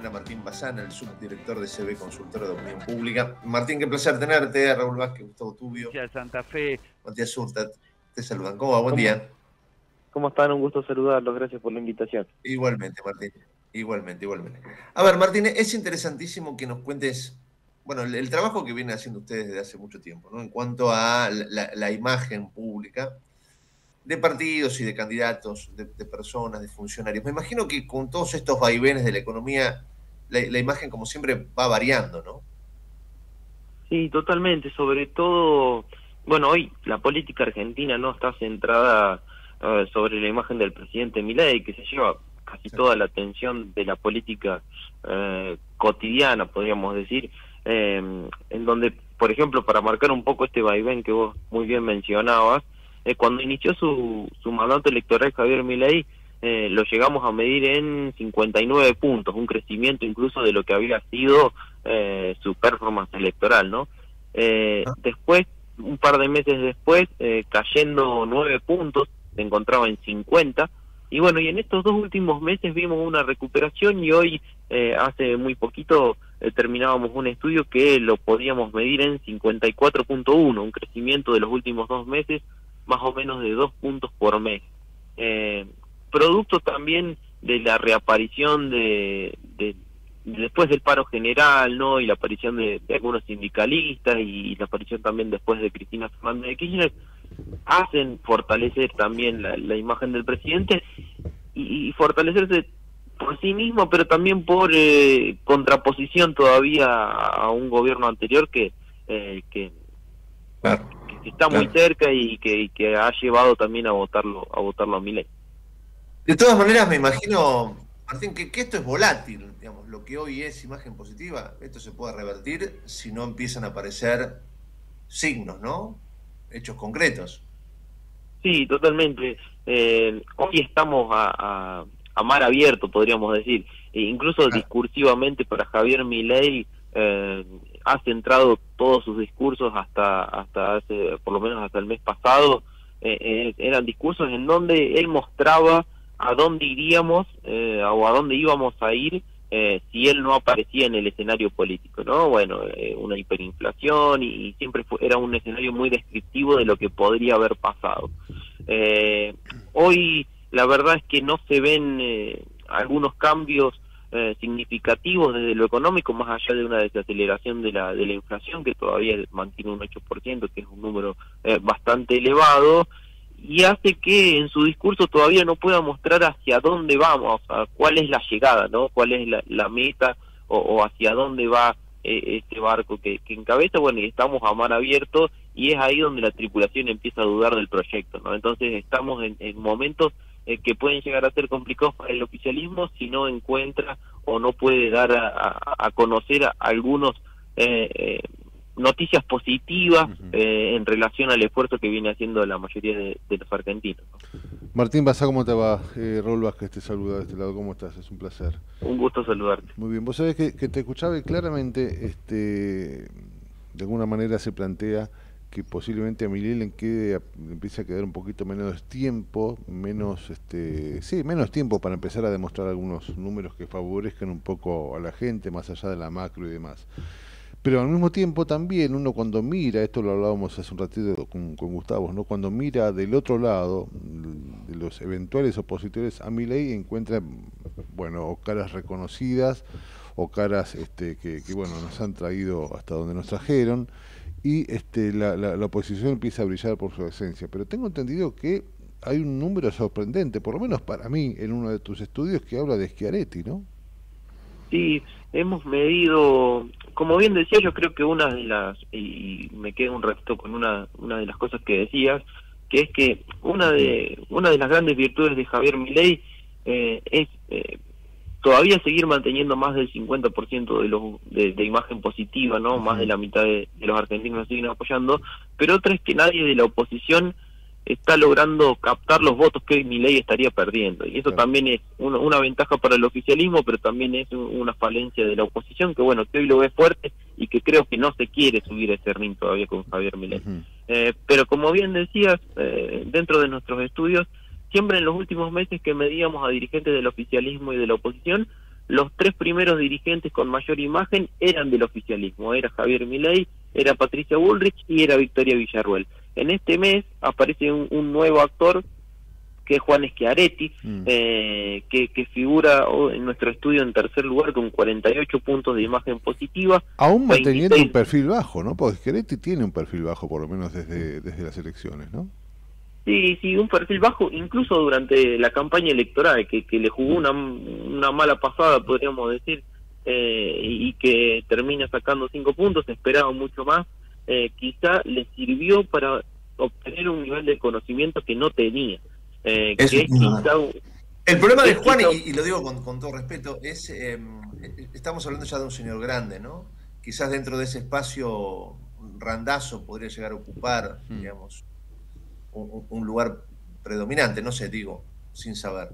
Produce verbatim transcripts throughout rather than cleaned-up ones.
tener a Martín Bazán, el subdirector de C B Consultora de Opinión Pública. Martín, qué placer tenerte. Raúl Vázquez, Gustavo Tubio. Gracias, Santa Fe. Matías Urtat, te saludan. ¿Cómo va? Buen ¿Cómo, día. ¿Cómo están? Un gusto saludarlos. Gracias por la invitación. Igualmente, Martín. Igualmente, igualmente. A ver, Martín, es interesantísimo que nos cuentes, bueno, el, el trabajo que vienen haciendo ustedes desde hace mucho tiempo, ¿no? En cuanto a la, la, la imagen pública de partidos y de candidatos, de, de personas, de funcionarios. Me imagino que con todos estos vaivenes de la economía, la, la imagen, como siempre, va variando, ¿no? Sí, totalmente. Sobre todo, bueno, hoy la política argentina no está centrada uh, sobre la imagen del presidente Milei, que se lleva casi sí. toda la atención de la política uh, cotidiana, podríamos decir, eh, en donde, por ejemplo, para marcar un poco este vaivén que vos muy bien mencionabas, Eh, cuando inició su, su mandato electoral Javier Milei, eh, lo llegamos a medir en cincuenta y nueve puntos, un crecimiento incluso de lo que había sido eh, su performance electoral, ¿no? Eh, después, un par de meses después, eh, cayendo nueve puntos, se encontraba en cincuenta, y bueno, y en estos dos últimos meses vimos una recuperación, y hoy, eh, hace muy poquito, eh, terminábamos un estudio que lo podíamos medir en cincuenta y cuatro punto uno, un crecimiento de los últimos dos meses, más o menos de dos puntos por mes. Eh, producto también de la reaparición de, de, de después del paro general, ¿no? Y la aparición de, de algunos sindicalistas y la aparición también después de Cristina Fernández de Kirchner, hacen fortalecer también la, la imagen del presidente y, y fortalecerse por sí mismo, pero también por eh, contraposición todavía a, a un gobierno anterior que eh, que Claro. que está muy claro. cerca y que, y que ha llevado también a votarlo a votarlo a Milei. De todas maneras, me imagino, Martín, que, que esto es volátil, digamos, lo que hoy es imagen positiva, esto se puede revertir si no empiezan a aparecer signos, ¿no? Hechos concretos. Sí, totalmente. Eh, hoy estamos a, a, a mar abierto, podríamos decir, e incluso ah. discursivamente para Javier Milei. Eh, ha centrado todos sus discursos hasta hasta hace, por lo menos hasta el mes pasado, eh, eh, eran discursos en donde él mostraba a dónde iríamos eh, o a dónde íbamos a ir eh, si él no aparecía en el escenario político, ¿no? Bueno, eh, una hiperinflación y, y siempre fue, era un escenario muy descriptivo de lo que podría haber pasado. Eh, hoy la verdad es que no se ven eh, algunos cambios Eh, significativos desde lo económico, más allá de una desaceleración de la de la inflación que todavía mantiene un ocho por ciento, que es un número eh, bastante elevado, y hace que en su discurso todavía no pueda mostrar hacia dónde vamos, o sea, cuál es la llegada, ¿no? Cuál es la, la meta o, o hacia dónde va eh, este barco que, que encabeza. Bueno, y estamos a mar abierto y es ahí donde la tripulación empieza a dudar del proyecto, ¿no? Entonces estamos en, en momentos Eh, que pueden llegar a ser complicados para el oficialismo si no encuentra o no puede dar a, a, a conocer a algunos eh, eh, noticias positivas uh-huh. eh, en relación al esfuerzo que viene haciendo la mayoría de, de los argentinos, ¿no? Martín Bazán, ¿cómo te va? Eh, Raúl Vázquez te saluda de este lado, ¿cómo estás? Es un placer. Un gusto saludarte. Muy bien, vos sabés que, que te escuchaba y claramente este, de alguna manera se plantea que posiblemente a Milei le quede, le empiece a quedar un poquito menos tiempo, menos este, sí, menos tiempo para empezar a demostrar algunos números que favorezcan un poco a la gente, más allá de la macro y demás. Pero al mismo tiempo también uno cuando mira, esto lo hablábamos hace un ratito con, con Gustavo, ¿no? Cuando mira del otro lado, de los eventuales opositores a Milei, encuentra, bueno, o caras reconocidas, o caras este, que, que, bueno, nos han traído hasta donde nos trajeron, y este, la, la, la oposición empieza a brillar por su esencia. Pero tengo entendido que hay un número sorprendente, por lo menos para mí, en uno de tus estudios, que habla de Schiaretti, ¿no? Sí, hemos medido, como bien decía, yo creo que una de las, y me quedo un ratito con una, una de las cosas que decías, que es que una de, una de las grandes virtudes de Javier Milei eh, es eh, todavía seguir manteniendo más del cincuenta por ciento de, los, de, de imagen positiva, ¿no? Uh-huh. Más de la mitad de, de los argentinos nos siguen apoyando, pero otra es que nadie de la oposición está logrando captar los votos que hoy Milei estaría perdiendo, y eso claro. también es una, una ventaja para el oficialismo, pero también es una falencia de la oposición, que bueno, que hoy lo ve fuerte y que creo que no se quiere subir a ese ring todavía con Javier Milei. Uh-huh. eh, pero como bien decías, eh, dentro de nuestros estudios, siempre en los últimos meses que medíamos a dirigentes del oficialismo y de la oposición, los tres primeros dirigentes con mayor imagen eran del oficialismo, era Javier Milei, era Patricia Bullrich y era Victoria Villarruel. En este mes aparece un, un nuevo actor, que es Juan Schiaretti, mm. eh, que, que figura oh, en nuestro estudio en tercer lugar con cuarenta y ocho puntos de imagen positiva. Aún manteniendo veintiséis... un perfil bajo, ¿no? Porque Schiaretti tiene un perfil bajo, por lo menos desde, desde las elecciones, ¿no? Sí, sí, un perfil bajo, incluso durante la campaña electoral, que, que le jugó una, una mala pasada, podríamos decir, eh, y que termina sacando cinco puntos, esperaba mucho más, eh, quizá le sirvió para obtener un nivel de conocimiento que no tenía. Eh, es, que es quizá, el problema de Juan, quizá, y, y lo digo con, con todo respeto, es, eh, estamos hablando ya de un señor grande, ¿no? Quizás dentro de ese espacio Randazzo podría llegar a ocupar, mm. digamos, un, un lugar predominante, no sé, digo, sin saber.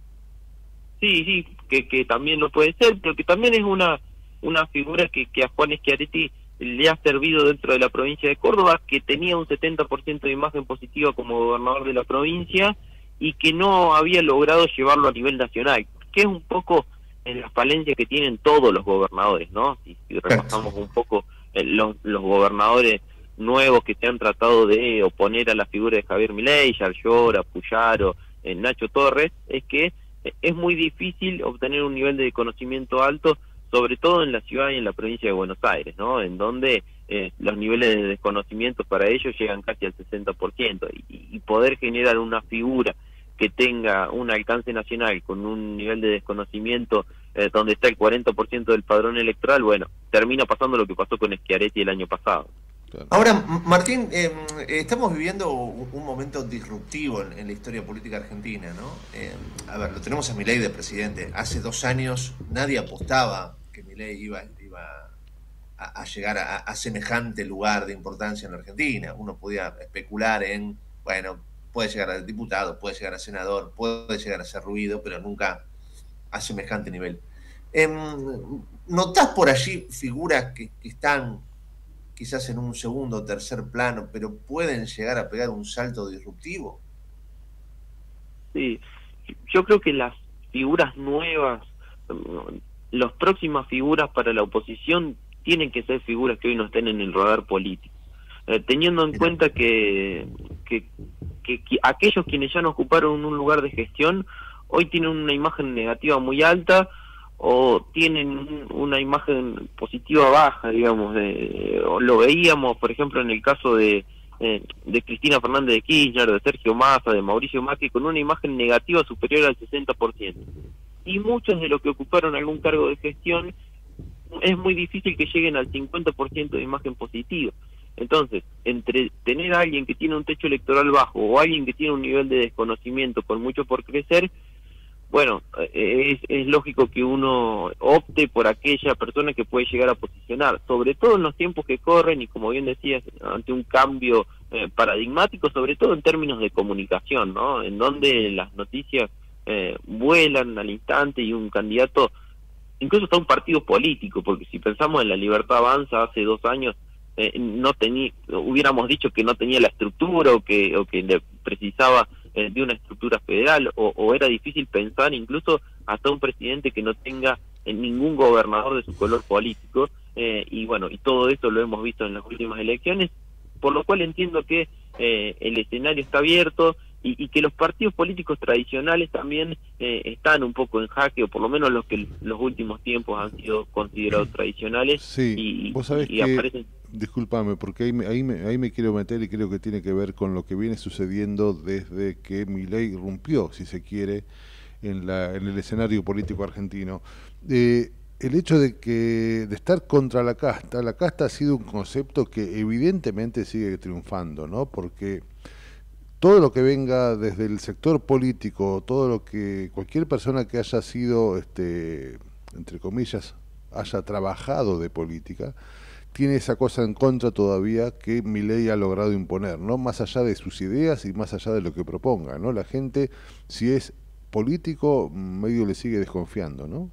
Sí, sí, que, que también lo puede ser, pero que también es una, una figura que, que a Juan Schiaretti le ha servido dentro de la provincia de Córdoba, que tenía un setenta por ciento de imagen positiva como gobernador de la provincia y que no había logrado llevarlo a nivel nacional, que es un poco en las falencias que tienen todos los gobernadores, ¿no? Si, si repasamos un poco eh, los, los gobernadores nuevos que se han tratado de oponer a la figura de Javier Milei, Yarlora, Puyaro, eh, Nacho Torres, es que eh, es muy difícil obtener un nivel de conocimiento alto, sobre todo en la ciudad y en la provincia de Buenos Aires, ¿no? En donde eh, los niveles de desconocimiento para ellos llegan casi al sesenta por ciento, y, y poder generar una figura que tenga un alcance nacional con un nivel de desconocimiento eh, donde está el cuarenta por ciento del padrón electoral, bueno, termina pasando lo que pasó con Schiaretti el año pasado. Ahora, Martín, eh, estamos viviendo un momento disruptivo en, en la historia política argentina, ¿no? Eh, a ver, lo tenemos a Milei de presidente. Hace dos años nadie apostaba que Milei iba, iba a, a llegar a, a semejante lugar de importancia en la Argentina. Uno podía especular en, bueno, puede llegar a diputado, puede llegar a senador, puede llegar a hacer ruido, pero nunca a semejante nivel. Eh, ¿Notás por allí figuras que, que están quizás en un segundo o tercer plano, pero pueden llegar a pegar un salto disruptivo? Sí, yo creo que las figuras nuevas, las próximas figuras para la oposición tienen que ser figuras que hoy no estén en el radar político, eh, teniendo en Mira. cuenta que, que, que, que aquellos quienes ya no ocuparon un lugar de gestión hoy tienen una imagen negativa muy alta, o tienen una imagen positiva baja, digamos. De, o lo veíamos, por ejemplo, en el caso de, eh, de Cristina Fernández de Kirchner, de Sergio Massa, de Mauricio Macri, con una imagen negativa superior al sesenta por ciento. Y muchos de los que ocuparon algún cargo de gestión, es muy difícil que lleguen al cincuenta por ciento de imagen positiva. Entonces, entre tener a alguien que tiene un techo electoral bajo o alguien que tiene un nivel de desconocimiento con mucho por crecer, bueno, es, es lógico que uno opte por aquella persona que puede llegar a posicionar, sobre todo en los tiempos que corren y, como bien decías, ante un cambio eh, paradigmático, sobre todo en términos de comunicación, ¿no? En donde las noticias eh, vuelan al instante y un candidato, incluso hasta un partido político, porque si pensamos en La Libertad Avanza hace dos años, eh, no tenía, hubiéramos dicho que no tenía la estructura o que, o que le precisaba de una estructura federal, o, o era difícil pensar incluso hasta un presidente que no tenga ningún gobernador de su color político, eh, y bueno, y todo esto lo hemos visto en las últimas elecciones, por lo cual entiendo que eh, el escenario está abierto y, y que los partidos políticos tradicionales también eh, están un poco en jaque, o por lo menos los que los últimos tiempos han sido considerados tradicionales. Sí, y, vos sabés y que, aparecen... discúlpame, porque ahí me, ahí, me, ahí me quiero meter y creo que tiene que ver con lo que viene sucediendo desde que Milei irrumpió, si se quiere, en, la, en el escenario político argentino. Eh, el hecho de que de estar contra la casta, la casta ha sido un concepto que evidentemente sigue triunfando, ¿no? Porque todo lo que venga desde el sector político, todo lo que cualquier persona que haya sido, este, entre comillas, haya trabajado de política, tiene esa cosa en contra todavía que Milei ha logrado imponer, ¿no? Más allá de sus ideas y más allá de lo que proponga, ¿no? La gente, si es político, medio le sigue desconfiando, ¿no?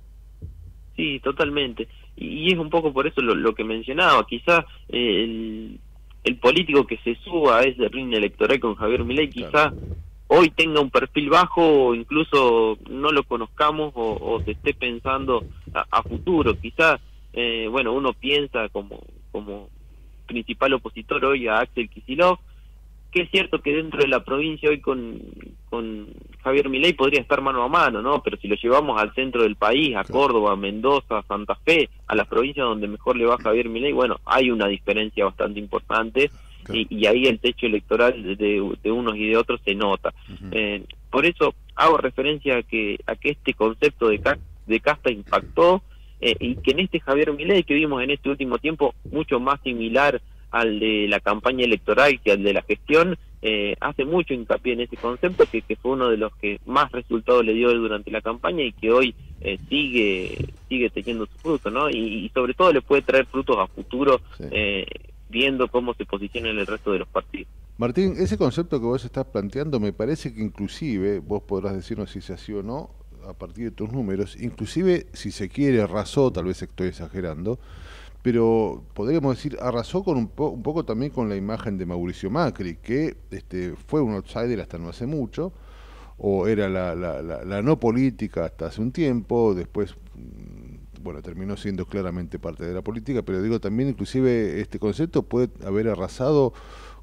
Sí, totalmente. Y, y es un poco por eso lo, lo que mencionaba, quizás eh, el, el político que se suba a ese ring electoral con Javier Milei, quizás claro. hoy tenga un perfil bajo o incluso no lo conozcamos o, o se esté pensando a, a futuro. Quizás, eh, bueno, uno piensa como, como principal opositor hoy a Axel Kicillof, que es cierto que dentro de la provincia hoy con, con Javier Milei podría estar mano a mano, ¿no? Pero si lo llevamos al centro del país, a Córdoba, Mendoza, Santa Fe, a las provincias donde mejor le va a Javier Milei, bueno, hay una diferencia bastante importante. Y, y ahí el techo electoral de, de, de unos y de otros se nota. Uh-huh. eh, por eso hago referencia a que a que este concepto de, ca de casta impactó, eh, y que en este Javier Milei que vimos en este último tiempo, mucho más similar al de la campaña electoral que al de la gestión, eh, hace mucho hincapié en ese concepto que, que fue uno de los que más resultados le dio durante la campaña y que hoy eh, sigue sigue teniendo su fruto, ¿no? Y, y sobre todo le puede traer frutos a futuro, sí. eh, viendo cómo se posiciona en el resto de los partidos. Martín, ese concepto que vos estás planteando me parece que inclusive, vos podrás decirnos si es así o no, a partir de tus números, inclusive si se quiere arrasó, tal vez estoy exagerando, pero podríamos decir arrasó con un, po un poco también con la imagen de Mauricio Macri, que este, fue un outsider hasta no hace mucho, o era la, la, la, la no política hasta hace un tiempo, después bueno, terminó siendo claramente parte de la política, pero digo también inclusive este concepto puede haber arrasado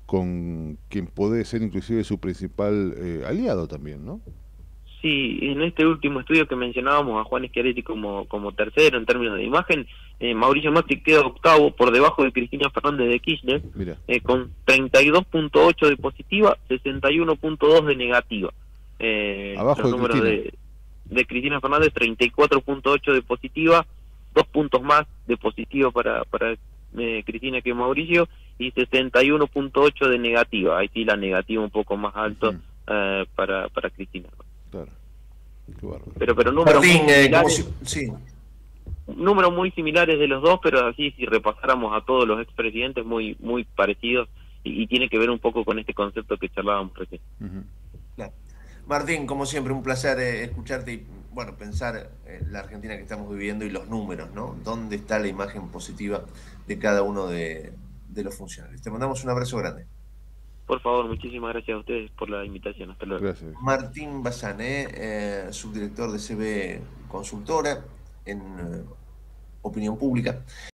con quien puede ser inclusive su principal eh, aliado también, ¿no? Sí, en este último estudio que mencionábamos a Juan Schiaretti como, como tercero en términos de imagen, eh, Mauricio Macri queda octavo por debajo de Cristina Fernández de Kirchner, eh, con treinta y dos punto ocho de positiva, sesenta y uno punto dos de negativa. Eh, Abajo los de números Cristina. De, de Cristina Fernández, treinta y cuatro punto ocho de positiva, dos puntos más de positivo para, para eh, Cristina que Mauricio, y sesenta y uno punto ocho de negativa. Ahí sí la negativa un poco más alto, uh-huh. eh, para, para Cristina. Claro. Qué bárbaro. Pero, pero números Martín, muy similares, si... sí. números muy similares de los dos, pero así si repasáramos a todos los expresidentes muy, muy parecidos, y, y tiene que ver un poco con este concepto que charlábamos recién. Uh-huh. Claro. Martín, como siempre, un placer eh, escucharte y, bueno, pensar en la Argentina que estamos viviendo y los números, ¿no? ¿Dónde está la imagen positiva de cada uno de, de los funcionarios? Te mandamos un abrazo grande. Por favor, muchísimas gracias a ustedes por la invitación. Hasta luego. Gracias. Martín Basané, eh, subdirector de C B Consultora en eh, Opinión Pública.